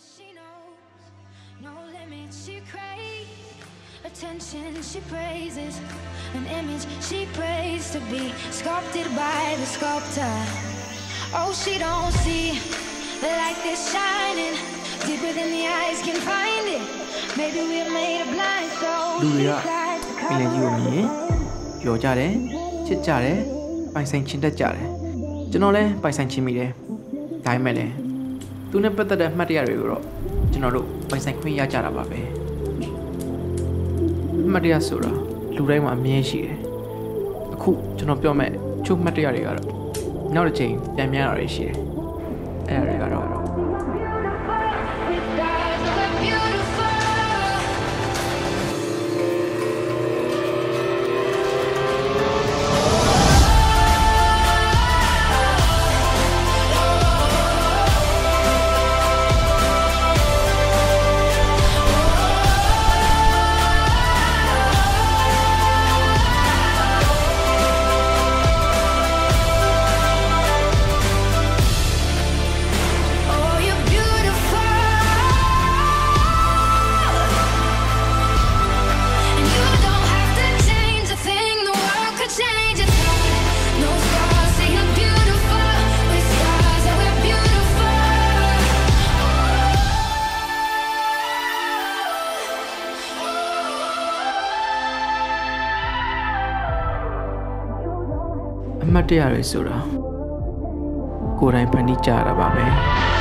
No limit, she craves attention, she praises an image she prays to be sculpted by the sculptor. Oh, she don't see the light that's shining deeper than the eyes can find it. Maybe we're made of blind souls. လူတွေကပင်လယ်ကြီးကိုမြင်ပျော်ကြတယ်ချစ်ကြတယ်ပိုင်ဆိုင်ချင်တတ်ကြတယ်ကျွန်တော်လည်းပိုင်ဆိုင်ချင်မိတယ်ဒါပေမဲ့လည်းသူနဲ့ပတ်သက်တဲ့အမှတ်တရတွေကိုတော့ကျွန်တော်တို့ပိုင်ဆိုင်ခွင့်ရကြတာပါပဲအမှတ်တရဆိုတာလူတိုင်းမှာအမြဲရှိတယ်အခုကျွန်တော်ပြောမဲ့ချို့မှတ်တရတွေကတော့နောက်တစ်ချိန်ပြန်များတာတွေရှိတယ်အဲ့ဒါတွေကတော့အမှတ်တရတွေဆိုတာကိုယ်တိုင်ဖန်တီးကြရတာပါပဲ